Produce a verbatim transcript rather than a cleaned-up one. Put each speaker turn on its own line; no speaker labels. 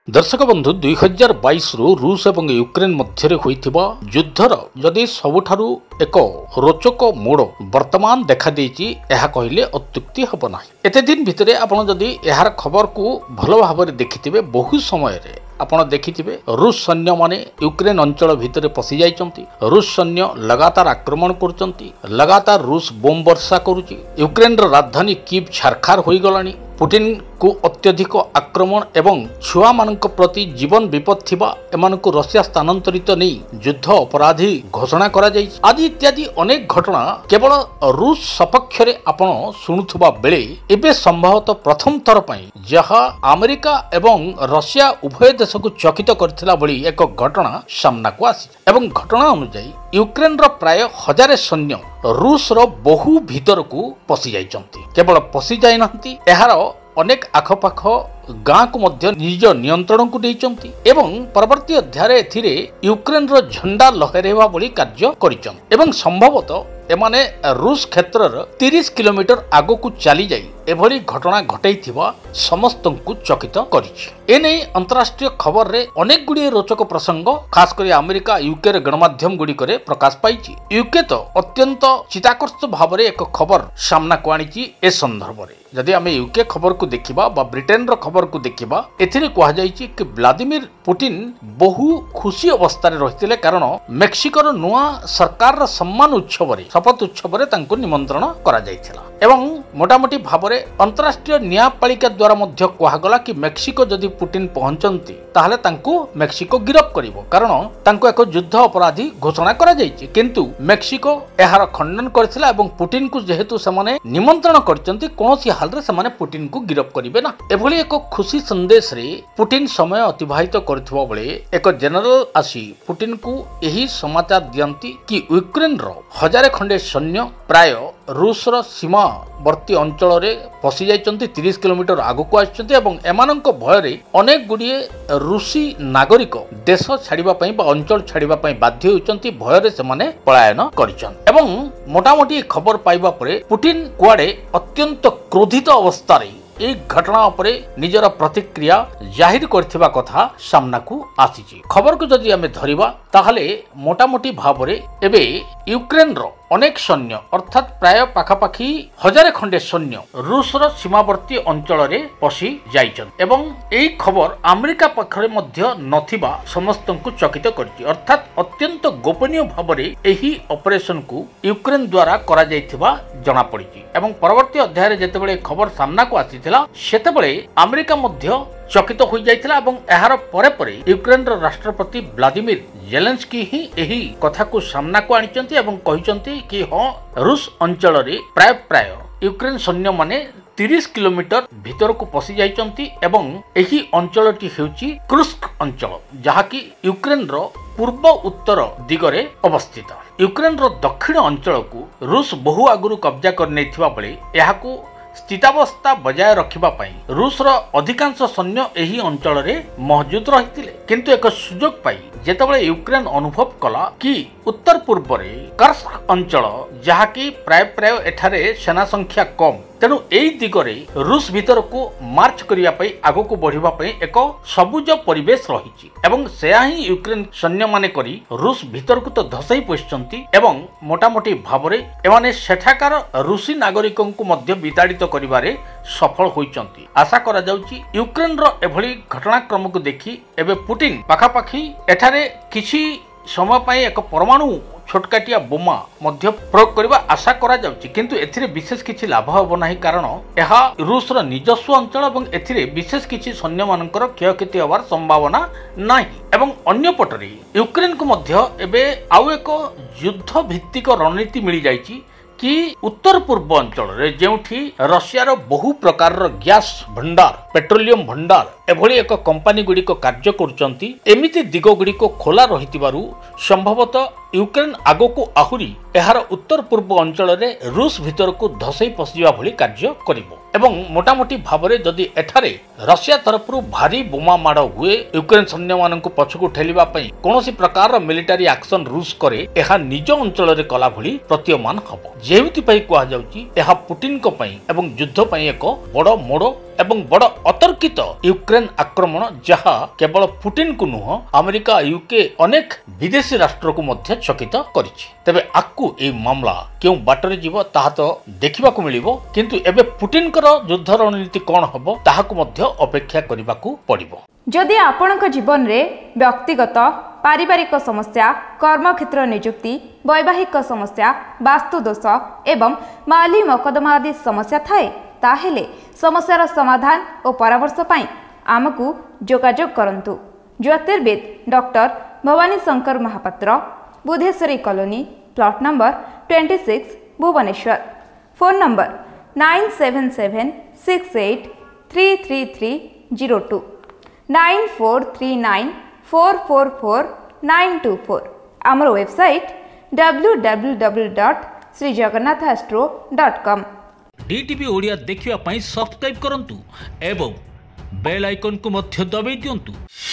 दर्शक बंधु दुई हजार बैश रु रूस और यूक्रेन मध्य होइथिबा युद्धर जदि सबुठारु एक रोचक मोड़ वर्तमान देखा देछि एहा कहिले अत्युक्ति हब नाही। एते दिन भितरे आपण जदि एहार खबर को भलो भाबरे देखिथिबे बहु समय रे आपण देखिथिबे रूस सैन्य माने यूक्रेन अंचल भितरे पसि जाइचंती। रूस सैन्य लगातार आक्रमण करुचंती, लगातार रूस बोम्ब वर्षा करुची। यूक्रेन रो राजधानी कीव छारखार होई गलानी। पुटिन को अत्यधिक आक्रमण एवं छुआ मानक प्रति जीवन विपद थिबा एमानकु रशिया स्थानांतरित नहीं युद्ध अपराधी घोषणा करा जाई। आदि इत्यादि अनेक घटना केवल रूस सपक्ष रे आपण सुनुथुबा बेले एबे संभवतः प्रथम थर पई जहा अमेरिका एवं रशिया उभय देश को चकित करथिला बली एक घटना सामना को आसी एवं घटना अनुसार यूक्रेन रो प्राय हजार सैन्य रूस रो बहु भीतर को पसि जाइचंती। केवल पसि जाई नहंती, एहार अनेक आखपाख गाँ को मध्य निज नियंत्रण को देइचंती एवं परवर्ती अध्याय एथिरे यूक्रेन रो झंडा लहरेवा बली कार्य करिचंती एवं संभवतः एमाने रूस क्षेत्र तीस किलोमीटर आगो को चली जाई एभली घटना घटाइथिबा समस्तंकु चकित करिछि। एने अंतरराष्ट्रीय खबर रे अनेक गुडी रोचक प्रसंग खास करी अमेरिका यूके रे गणमाध्यम गुडी करे प्रकाश पाइछि। यूके तो अत्यंत चिताकर्षक भाबरे एक खबर सामना को आनिछि। ए संदर्भ रे जदि आमे यूके खबर को देखिबा बा ब्रिटेन रो खबर को देखिबा एथिरे कहा जाइछि कि व्लादिमीर पुटिन बहु खुशी अवस्था रे रहितिले कारण मेक्सिको नुआ सरकार रो सम्मान उत्सव रे शपथ उत्सव रे तांको निमंत्रण करा जाइथिला एवं मोटामोटी भाबरे अंतरराष्ट्रीय न्यायपालिका द्वारा मध्य कहगला कि मेक्सिको जदि पुटिन पहुंचंती ताहले तांको मेक्सिको गिरफ करिवो कारण तांको एक युद्ध अपराधी घोषणा करा जाइछि। किंतु मेक्सिको एहार खंडन करथिला एवं पुटिन को जेहेतु समाने निमंत्रण करचंती कोनोसी हाल रे समाने पुटिन को गिरफ करिवे ना। एभली एक खुशी संदेश रे पुटिन समय अतिबाहित करथिबा बेले एक जनरल आसी पुटिन को एही समाचार दियंती कि यूक्रेन रो हजार खंडे सैन्य प्राय रूस रो सीमावर्ती अंचल रे पसि जाइचंती, तीस किलोमीटर आगु को आछंती एवं एमानंक भय रे अनेक गुडिये रूसी नागरिक देश छाड़िबा पई बा अंचल छाड़िबा पई बाध्य होचंती। भय रे सेमाने पलायन करिचन एवं मोटामोटी खबर पाइबा परे पुटिन कुआडे अत्यंत क्रोधित अवस्था रे ए घटना उपरे निजर प्रतिक्रिया जाहिर करथिबा कथा सामना को आसीची। खबर को जदि आमे धरिबा ताहले मोटामोटी भाबरे एबे यूक्रेन रो अनेक सैन्य अर्थात प्राय पाखापाखी हजार खंडे सैन्य रूस रो सीमावर्ती अंचल रे पसि जाइछन एवं एई खबर अमेरिका पखरे मध्य नथिबा समस्तंकु चकित करछि। अर्थात अत्यंत गोपनीय भाबरे एही ऑपरेशन को यूक्रेन द्वारा करा जाइथिबा जणा पड़िछि एवं परवर्ती अध्याय रे जेतेबेले खबर सामना को आसीथिला सेतेबेले अमेरिका मध्य चकित हो जाइथिला एवं एहार परे परे यूक्रेन रो राष्ट्रपति व्लादिमीर जेलेंस्की ही एही कथा को सामना को आनिचंती एवं कहिचंती कि हां रूस अंचल रे प्राय प्राय यूक्रेन सैन्य माने तीस किलोमीटर भीतर को पसि जाइचंती एवं एही अंचलटी हेउची क्रुस्क अंचल जहाकी यूक्रेन रो पूर्व उत्तर दिगरे अवस्थित। यूक्रेन रो दक्षिण अंचल को रूस बहु आगुरु कब्जा कर नैथिबा बेले एहाकू स्थितावस्था बजाय रखिबा पई रूस रो अधिकांश सैन्य एही अंचल रे मौजूद रहितिले। किंतु एक सुजोग पाई जेतेबेले यूक्रेन अनुभव कला कि उत्तर पूर्व रे कर्स्क अंचल जहाकी प्राय प्राय एठारे सेना संख्या कम तेणु एई दिगरे रूस भीतर को मार्च करिया पई आगो को बढ़िबा पई एक सबुज परिवेश रहिछि एवं सेया ही यूक्रेन सैन्य माने करी रूस भीतर को तो धसई पछचंती एवं मोटामोटी भाबरे एमाने सेठाकार रूसी नागरिकन को मध्य विताड़ित करिबारे सफल होइचंती। आशा करा जाउची यूक्रेन रो एभली घटनाक्रम को देखि एबे पुटिन पाखापाखी एठारे किछि समय पई एक परमाणु छोटकाटिया बोमा मध्य प्रयोग करबा आशा करा जाउची। किंतु एथिरे विशेष किछि लाभ होबो नाही कारण एहा रूस रो निजस्व अंचल एवं एथिरे विशेष किछि सैन्य मानकर क्षयक्षति होबार संभावना नाही एवं अन्य पटरे यूक्रेन को मध्य एबे आउ एक युद्ध भित्तिक रणनीति मिली जाइची कि उत्तर पूर्व अंचल रे जेउठी रशिया रो बहु प्रकार रो गैस भंडार पेट्रोलियम भंडार एभली एक कंपनी गुडी को कार्य करचंती एमिति दिगो गुडी को खोला रहितिबारु संभवतः यूक्रेन आगो को आहुरी एहार उत्तर पूर्व अंचल रे रूस भीतर को धसई पसिबा भली कार्य करिवो एवं मोटामोटी भाबरे जदि एठारे रशिया तरफ भारी बोमा माड़ हुए यूक्रेन सैन्य मानक पछकु ठेलिबा पई कोनोसी प्रकार रो मिलिटरी एक्शन रूस करे एहा निज अंचल रे कला भली प्रतीयमान हबो। जेउति पई कहा जाउची एहा पुटिन को पई एवं युद्ध पई एक बड़ मोड़ एवं बड़ ଅତର୍କିତ ୟୁକ୍ରେନ ଆକ୍ରମଣ ଯାହା କେବଳ ପୁଟିନକୁ ନୁହଁ ଆମେରିକା ୟୁକେ ଅନେକ ବିଦେଶୀ ରାଷ୍ଟ୍ରକୁ ମଧ୍ୟ ଚକିତ କରିଛି। ତେବେ ଆକୁ ଏହି ମାମଲା କେଉଁ ବାଟରେ ଯିବ ତାହା ତ ଦେଖିବାକୁ ମିଳିବ, କିନ୍ତୁ ଏବେ ପୁଟିନଙ୍କର ଯୁଦ୍ଧ ରଣନୀତି କ'ଣ ହେବ ତାହାକୁ ମଧ୍ୟ ଅପେକ୍ଷା କରିବାକୁ ପଡ଼ିବ।
ଯଦି ଆପଣଙ୍କ ଜୀବନରେ ବ୍ୟକ୍ତିଗତ ପାରିବାରିକ ସମସ୍ୟା, କର୍ମକ୍ଷେତ୍ର ନିଯୁକ୍ତି, ବୈବାହିକ ସମସ୍ୟା, ବାସ୍ତୁ ଦୋଷ ଏବଂ ମାଲି ମକଦ୍ଦମା ଆଦି ସମସ୍ୟା ଥାଏ, ତାହେଲେ ସମସ୍ୟାର ସମାଧାନ ଓ ପରାମର୍ଶ ପାଇଁ ଆମକୁ ଯୋଗାଯୋଗ କରନ୍ତୁ। ଜ୍ୟୋତିର୍ବିଦ doctor Bhabani Shankar Mahapatra, Budheswari colony, plot number twenty six, Bhubaneswar. Phone number nine seven seven six eight three three three zero two nine four three nine four four four nine two four. ଆମର website W W W dot Shri Jagannath astro dot com.
DTV Odia ଦେଖିବା ପାଇଁ subscribe କରନ୍ତୁ ଏବଂ bail ଆଇକନ୍କୁ ମଧ୍ୟ ଦବାଇ ଦିଅନ୍ତୁ।